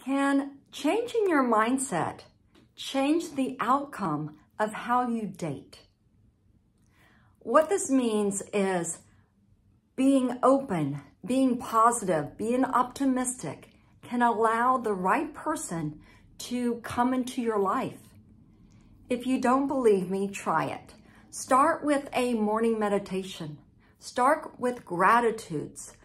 Can changing your mindset change the outcome of how you date? What this means is being open, being positive, being optimistic can allow the right person to come into your life. If you don't believe me, try it. Start with a morning meditation. Start with gratitudes.